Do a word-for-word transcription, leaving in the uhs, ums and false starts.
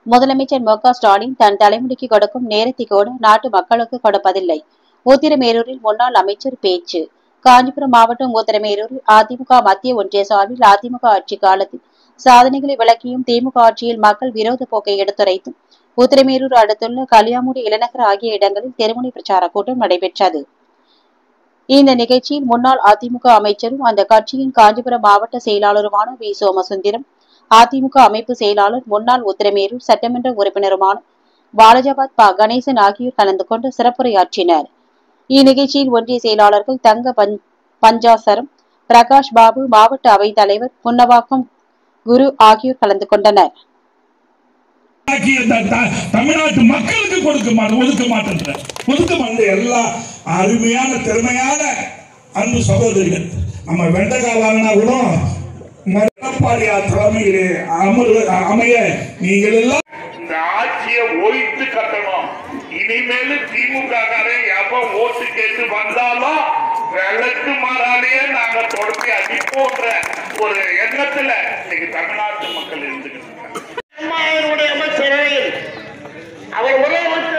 முதலமைச்சர் மு க ஸ்டாலின் தன் தலைமுடிக்கு கொடுக்கும் நேரத்தை கூட நாட்டு மக்களுக்கு கொடுப்பதில்லை. உத்திரமேரூரில் முன்னாள் அமைச்சர் பேச்சு. காஞ்சிபுரம் மாவட்டம் உத்திரமேரூரில் அதிமுக மத்திய ஒன்றிய சார்பில் அதிமுக ஆட்சி காலத்தில் சாதனைகளை விளக்கியும் திமுக ஆட்சியில் மக்கள் விரோத போக்கை எடுத்துரைத்தும் உத்திரமேரூர் அடுத்துள்ள கலியாமுடி இளநகர் ஆகிய இடங்களில் தெருமுனை பிரச்சார கூட்டம் நடைபெற்றது. இந்த நிகழ்ச்சியில் முன்னாள் அதிமுக அமைச்சரும் அந்த கட்சியின் காஞ்சிபுரம் மாவட்ட செயலாளருமான வி சோமசுந்தரம், அதிமுக அமைப்பு செயலாளர் முன்னாள் உத்திரமேரூர் சட்டமன்ற உறுப்பினருமான வாலஜாபாத் ப கணேசன் ஆகியோர் கலந்து கொண்டு சிறப்புரையாற்றினர். இந்நிகழ்ச்சியில் ஒன்றிய செயலாளர்கள் தங்க பஞ்சாசரம், பிரகாஷ் பாபு, மாவட்ட அவைத் தலைவர் புன்னவாக்கம் குரு ஆகியோர் கலந்து கொண்டனர். தமிழ்நாட்டு மக்களுக்கு கொடுக்க மாட்டேன் ஒதுக்க மாட்டேன் ஒதுக்க மாட்டேன் எல்லா அருமையான திறமையான அன்பு சகோதரிகள் நம்ம வெண்டக்காய் வாங்கினா கூட எடப்பாடியார் தலைமையிலே அமர்வு அமைய நீங்கள் எல்லாம் இந்த ஆட்சியை ஒழித்து கட்டணும். இனிமேல் திமுக எவன் ஓட்டு கேட்டு வந்தாலும் வெள்ளத்து மாறாலேயே நாங்க தொடர்ந்து அடிப்போன்ற ஒரு எண்ணத்துல இன்னைக்கு தமிழ்நாட்டு மக்கள் இருந்துகிட்டு இருக்காங்க. அமைச்சரவையில் அவர் ஒரே